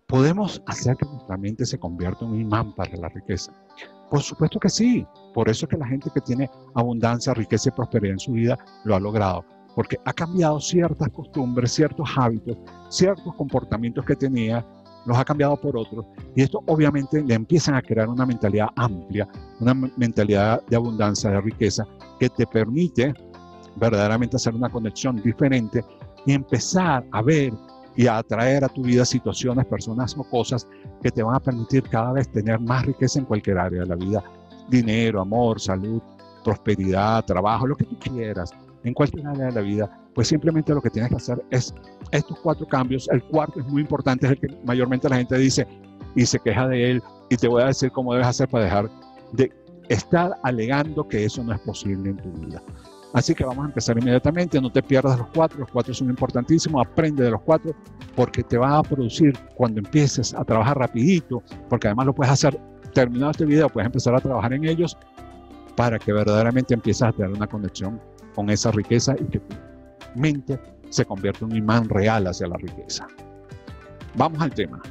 ¿Podemos hacer que nuestra mente se convierta en un imán para la riqueza? Por supuesto que sí. Por eso es que la gente que tiene abundancia, riqueza y prosperidad en su vida lo ha logrado. Porque ha cambiado ciertas costumbres, ciertos hábitos, ciertos comportamientos que tenía, los ha cambiado por otros. Y esto obviamente le empiezan a crear una mentalidad amplia, una mentalidad de abundancia, de riqueza, que te permite verdaderamente hacer una conexión diferente y empezar a ver y a atraer a tu vida situaciones, personas o cosas que te van a permitir cada vez tener más riqueza en cualquier área de la vida. Dinero, amor, salud, prosperidad, trabajo, lo que tú quieras, en cualquier área de la vida. Pues simplemente lo que tienes que hacer es estos 4 cambios. El cuarto es muy importante, es el que mayormente la gente dice y se queja de él. Y te voy a decir cómo debes hacer para dejar de estar alegando que eso no es posible en tu vida. Así que vamos a empezar inmediatamente. No te pierdas los 4. Los 4 son importantísimos. Aprende de los 4 porque te va a producir cuando empieces a trabajar rapidito, porque además lo puedes hacer terminado este video, puedes empezar a trabajar en ellos para que verdaderamente empieces a tener una conexión con esa riqueza y que tu mente se convierta en un imán real hacia la riqueza. Vamos al tema.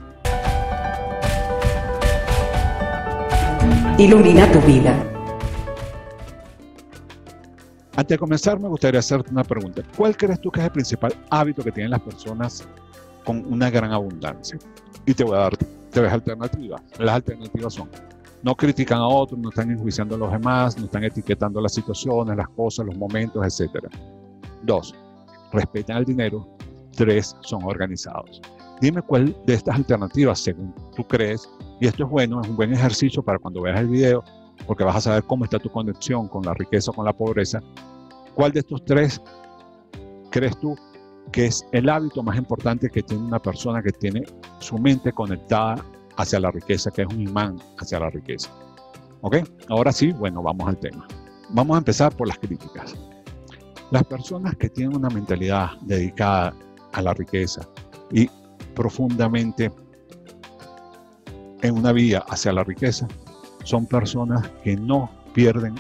Ilumina tu vida. Antes de comenzar, me gustaría hacerte una pregunta. ¿Cuál crees tú que es el principal hábito que tienen las personas con una gran abundancia? Y te voy a dar 3 alternativas. Las alternativas son: no critican a otros, no están enjuiciando a los demás, no están etiquetando las situaciones, las cosas, los momentos, etc. 2, respetan el dinero. 3, son organizados. Dime cuál de estas alternativas, según tú crees, y esto es bueno, es un buen ejercicio para cuando veas el video, porque vas a saber cómo está tu conexión con la riqueza o con la pobreza. ¿Cuál de estos 3 crees tú que es el hábito más importante que tiene una persona que tiene su mente conectada hacia la riqueza, que es un imán hacia la riqueza? ¿Ok? Ahora sí, bueno, vamos al tema. Vamos a empezar por las críticas. Las personas que tienen una mentalidad dedicada a la riqueza y profundamente en una vía hacia la riqueza, son personas que no pierden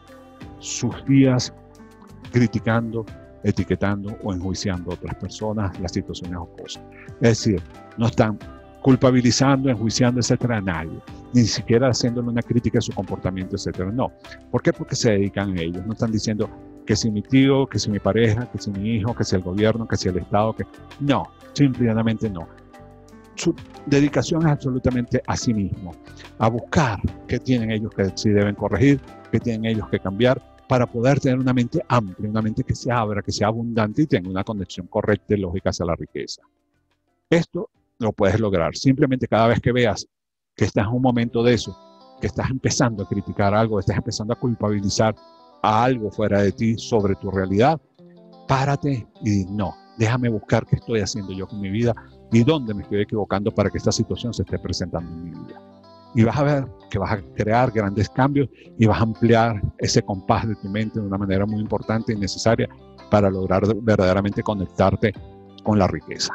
sus días criticando, etiquetando o enjuiciando a otras personas, las situaciones o cosas. Es decir, no están culpabilizando, enjuiciando, etcétera, a nadie, ni siquiera haciéndole una crítica a su comportamiento, etcétera. No. ¿Por qué? Porque se dedican a ellos. No están diciendo que si mi tío, que si mi pareja, que si mi hijo, que si el gobierno, que si el Estado, que... No, simplemente no. Su dedicación es absolutamente a sí mismo, a buscar qué tienen ellos que sí deben corregir, qué tienen ellos que cambiar, para poder tener una mente amplia, una mente que se abra, que sea abundante y tenga una conexión correcta y lógica hacia la riqueza. Esto lo puedes lograr. Simplemente cada vez que veas que estás en un momento de eso, que estás empezando a criticar algo, estás empezando a culpabilizar a algo fuera de ti sobre tu realidad, párate y di, no, déjame buscar qué estoy haciendo yo con mi vida y dónde me estoy equivocando para que esta situación se esté presentando en mi vida. Y vas a ver que vas a crear grandes cambios y vas a ampliar ese compás de tu mente de una manera muy importante y necesaria para lograr verdaderamente conectarte con la riqueza.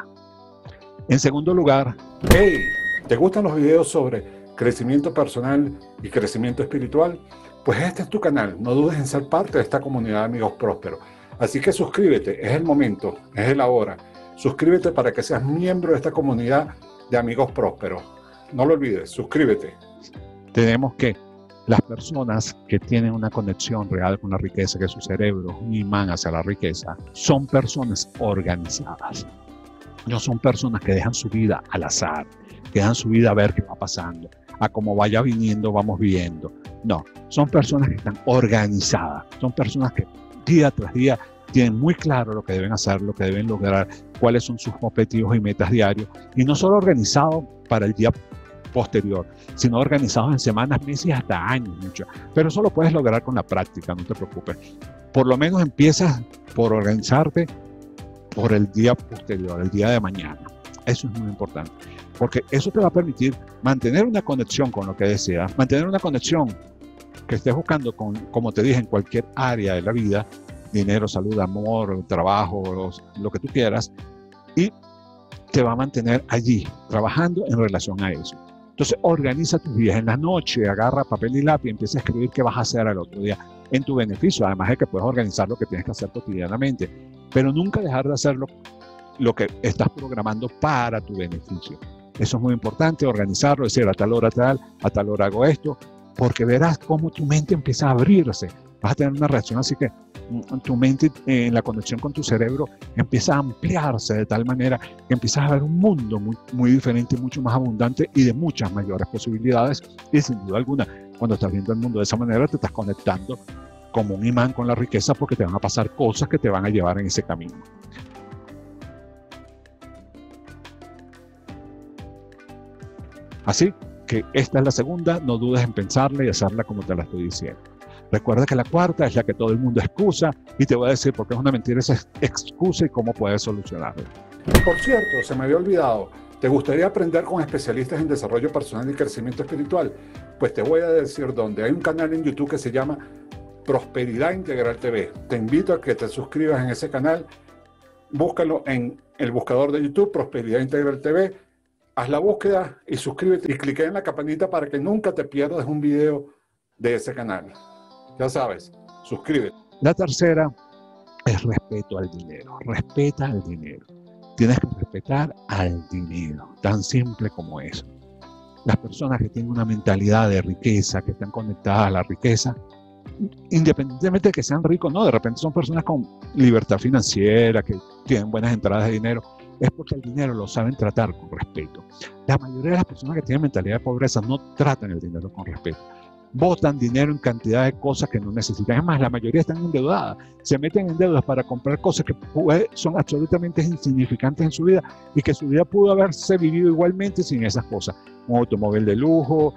En segundo lugar, hey, ¿te gustan los videos sobre crecimiento personal y crecimiento espiritual? Pues este es tu canal, no dudes en ser parte de esta comunidad de amigos prósperos. Así que suscríbete, es el momento, es el ahora. Suscríbete para que seas miembro de esta comunidad de amigos prósperos. No lo olvides, suscríbete. Tenemos que las personas que tienen una conexión real con la riqueza, que su cerebro es un imán hacia la riqueza, son personas organizadas. No son personas que dejan su vida al azar, que dejan su vida a ver qué va pasando, a cómo vaya viniendo vamos viendo. No, son personas que están organizadas, son personas que día tras día tienen muy claro lo que deben hacer, lo que deben lograr, cuáles son sus objetivos y metas diarios, y no solo organizados para el día posterior, sino organizados en semanas, meses, hasta años, mucho. Pero eso lo puedes lograr con la práctica, no te preocupes. Por lo menos empiezas por organizarte por el día posterior, el día de mañana. Eso es muy importante, porque eso te va a permitir mantener una conexión con lo que deseas, mantener una conexión que estés buscando con, como te dije, en cualquier área de la vida, dinero, salud, amor, trabajo, lo que tú quieras, y te va a mantener allí, trabajando en relación a eso. Entonces, organiza tus días. En la noche, agarra papel y lápiz y empieza a escribir qué vas a hacer al otro día en tu beneficio, además de que puedes organizar lo que tienes que hacer cotidianamente, pero nunca dejar de hacer lo que estás programando para tu beneficio. Eso es muy importante, organizarlo, decir a tal hora hago esto, porque verás cómo tu mente empieza a abrirse. Vas a tener una reacción así que tu mente en la conexión con tu cerebro empieza a ampliarse de tal manera que empiezas a ver un mundo muy, muy diferente, mucho más abundante y de muchas mayores posibilidades. Y sin duda alguna, cuando estás viendo el mundo de esa manera, te estás conectando como un imán con la riqueza, porque te van a pasar cosas que te van a llevar en ese camino. Así que esta es la segunda, no dudes en pensarla y hacerla como te la estoy diciendo. Recuerda que la cuarta es la que todo el mundo excusa y te voy a decir por qué es una mentira esa excusa y cómo puedes solucionarla. Por cierto, se me había olvidado, ¿te gustaría aprender con especialistas en desarrollo personal y crecimiento espiritual? Pues te voy a decir dónde. Hay un canal en YouTube que se llama Prosperidad Integral TV. Te invito a que te suscribas en ese canal, búscalo en el buscador de YouTube, Prosperidad Integral TV. Haz la búsqueda y suscríbete y clica en la campanita para que nunca te pierdas un video de ese canal. Ya sabes, suscríbete. La tercera es respeto al dinero. Respeta al dinero. Tienes que respetar al dinero, tan simple como eso. Las personas que tienen una mentalidad de riqueza, que están conectadas a la riqueza, independientemente de que sean ricos, no, de repente son personas con libertad financiera, que tienen buenas entradas de dinero, es porque el dinero lo saben tratar con respeto. La mayoría de las personas que tienen mentalidad de pobreza no tratan el dinero con respeto. Botan dinero en cantidad de cosas que no necesitan. Es más, la mayoría están endeudadas. Se meten en deudas para comprar cosas que son absolutamente insignificantes en su vida y que su vida pudo haberse vivido igualmente sin esas cosas. Un automóvil de lujo,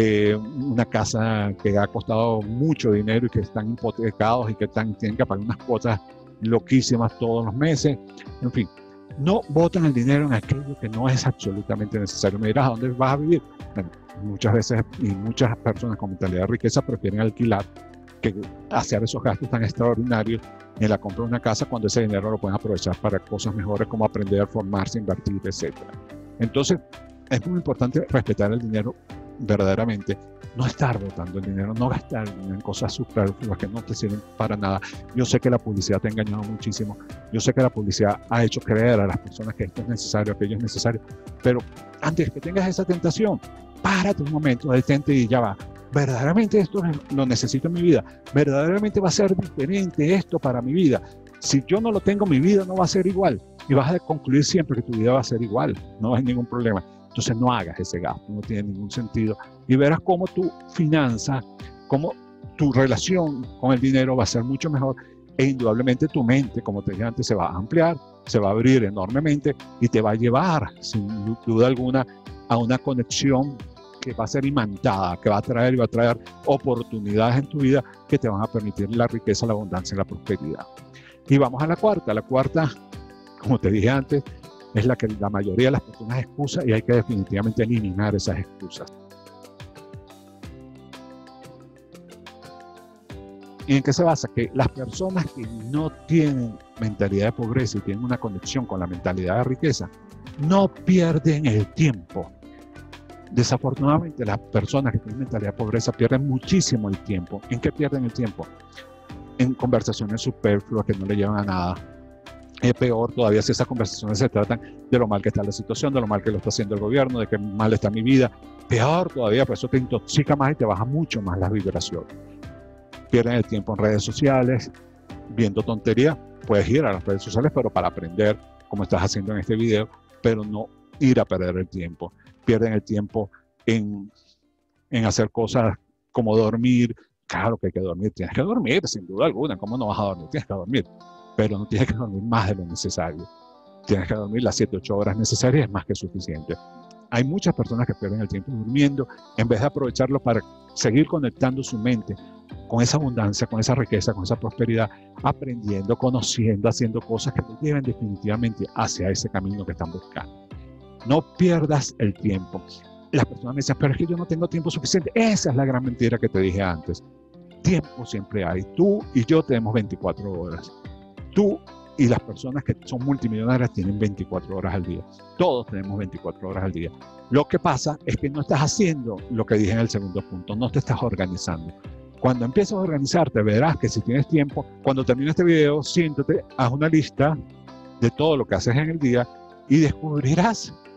una casa que ha costado mucho dinero y que están hipotecados y que tienen que pagar unas cuotas loquísimas todos los meses. En fin, no botan el dinero en aquello que no es absolutamente necesario. Me dirás, ¿a dónde vas a vivir? Bueno, muchas veces y muchas personas con mentalidad de riqueza prefieren alquilar que hacer esos gastos tan extraordinarios en la compra de una casa cuando ese dinero lo pueden aprovechar para cosas mejores como aprender, formarse, invertir, etc. Entonces, es muy importante respetar el dinero verdaderamente, no estar botando el dinero, no gastar en cosas superfluas que no te sirven para nada. Yo sé que la publicidad te ha engañado muchísimo, yo sé que la publicidad ha hecho creer a las personas que esto es necesario, aquello es necesario, pero antes que tengas esa tentación, párate un momento, detente y ya va. Verdaderamente esto lo necesito en mi vida, verdaderamente va a ser diferente esto para mi vida. Si yo no lo tengo, mi vida no va a ser igual y vas a concluir siempre que tu vida va a ser igual, no hay ningún problema. Entonces no hagas ese gasto, no tiene ningún sentido y verás cómo tu finanza, cómo tu relación con el dinero va a ser mucho mejor e indudablemente tu mente, como te dije antes, se va a ampliar, se va a abrir enormemente y te va a llevar sin duda alguna a una conexión que va a ser imantada, que va a traer y va a traer oportunidades en tu vida que te van a permitir la riqueza, la abundancia y la prosperidad. Y vamos a la cuarta. La cuarta, como te dije antes, es la que la mayoría de las personas excusa y hay que definitivamente eliminar esas excusas. ¿Y en qué se basa? Que las personas que no tienen mentalidad de pobreza y tienen una conexión con la mentalidad de riqueza, no pierden el tiempo. Desafortunadamente, las personas que tienen mentalidad de pobreza pierden muchísimo el tiempo. ¿En qué pierden el tiempo? En conversaciones superfluas que no le llevan a nada. Es peor todavía si esas conversaciones se tratan de lo mal que está la situación, de lo mal que lo está haciendo el gobierno, de que mal está mi vida. Peor todavía, pues eso te intoxica más y te baja mucho más las vibraciones. Pierden el tiempo en redes sociales, viendo tonterías. Puedes ir a las redes sociales, pero para aprender, como estás haciendo en este video, pero no ir a perder el tiempo. Pierden el tiempo en hacer cosas como dormir. Claro que hay que dormir, tienes que dormir, sin duda alguna. ¿Cómo no vas a dormir? Tienes que dormir. Pero no tienes que dormir más de lo necesario. Tienes que dormir las 7, 8 horas necesarias, es más que suficiente. Hay muchas personas que pierden el tiempo durmiendo en vez de aprovecharlo para seguir conectando su mente con esa abundancia, con esa riqueza, con esa prosperidad, aprendiendo, conociendo, haciendo cosas que te lleven definitivamente hacia ese camino que están buscando. No pierdas el tiempo. Las personas me dicen, pero es que yo no tengo tiempo suficiente. Esa es la gran mentira que te dije antes. Tiempo siempre hay. Tú y yo tenemos 24 horas. Tú y las personas que son multimillonarias tienen 24 horas al día. Todos tenemos 24 horas al día. Lo que pasa es que no estás haciendo lo que dije en el segundo punto, no te estás organizando. Cuando empiezas a organizarte, verás que si tienes tiempo, cuando termine este video, siéntate, haz una lista de todo lo que haces en el día y descubrirás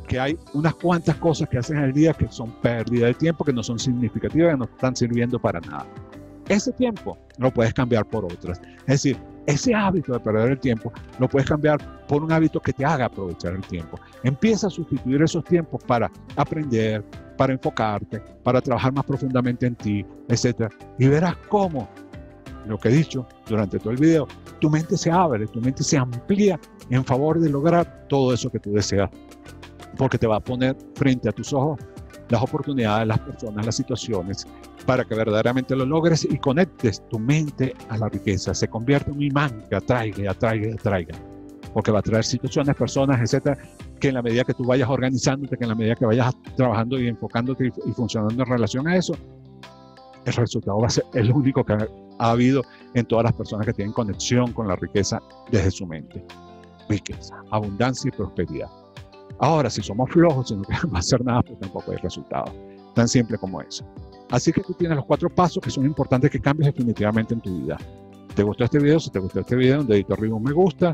que hay unas cuantas cosas que haces en el día que son pérdida de tiempo, que no son significativas, que no están sirviendo para nada. Ese tiempo lo puedes cambiar por otras. Es decir, ese hábito de perder el tiempo lo puedes cambiar por un hábito que te haga aprovechar el tiempo. Empieza a sustituir esos tiempos para aprender, para enfocarte, para trabajar más profundamente en ti, etc. Y verás cómo, lo que he dicho durante todo el video, tu mente se abre, tu mente se amplía en favor de lograr todo eso que tú deseas. Porque te va a poner frente a tus ojos las oportunidades, las personas, las situaciones, para que verdaderamente lo logres y conectes tu mente a la riqueza. Se convierte en un imán que atraiga, porque va a traer situaciones, personas, etcétera, que en la medida que tú vayas organizándote, que en la medida que vayas trabajando y enfocándote y funcionando en relación a eso, el resultado va a ser el único que ha habido en todas las personas que tienen conexión con la riqueza desde su mente. Riqueza, abundancia y prosperidad. Ahora, si somos flojos y no queremos hacer nada, pues tampoco hay resultado. Tan simple como eso. Así que tú tienes los 4 pasos que son importantes que cambies definitivamente en tu vida. ¿Te gustó este video? Si te gustó este video, un dedito arriba, un me gusta.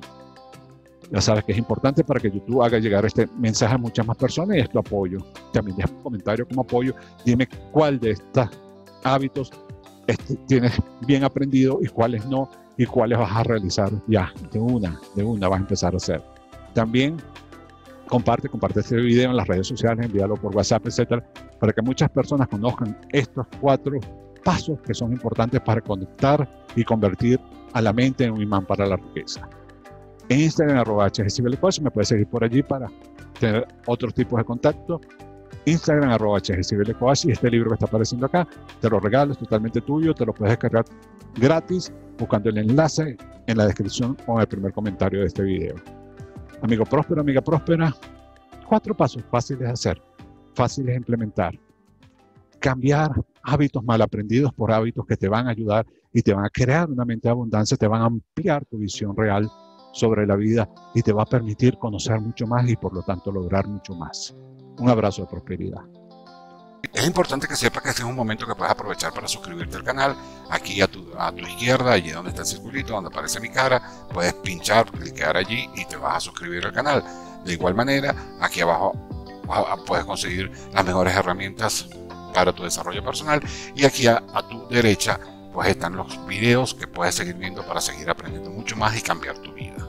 Ya sabes que es importante para que YouTube haga llegar este mensaje a muchas más personas y es tu apoyo. También deja un comentario como apoyo. Dime cuál de estos hábitos tienes bien aprendido y cuáles no, y cuáles vas a realizar ya de una vas a empezar a hacer. También comparte este video en las redes sociales, envíalo por WhatsApp, etcétera, para que muchas personas conozcan estos 4 pasos que son importantes para conectar y convertir a la mente en un imán para la riqueza. En Instagram, @HGCibercoach, me puedes seguir por allí para tener otros tipos de contacto. Instagram, @HGCibercoach, y este libro que está apareciendo acá, te lo regalo, es totalmente tuyo, te lo puedes descargar gratis buscando el enlace en la descripción o en el primer comentario de este video. Amigo próspero, amiga próspera, 4 pasos fáciles de hacer, fáciles de implementar. Cambiar hábitos mal aprendidos por hábitos que te van a ayudar y te van a crear una mente de abundancia, te van a ampliar tu visión real sobre la vida y te va a permitir conocer mucho más y por lo tanto lograr mucho más. Un abrazo de prosperidad. Es importante que sepas que este es un momento que puedes aprovechar para suscribirte al canal. Aquí a tu izquierda, allí donde está el circulito, donde aparece mi cara, puedes pinchar, clicar allí y te vas a suscribir al canal. De igual manera, aquí abajo puedes conseguir las mejores herramientas para tu desarrollo personal, y aquí a tu derecha pues están los videos que puedes seguir viendo para seguir aprendiendo mucho más y cambiar tu vida.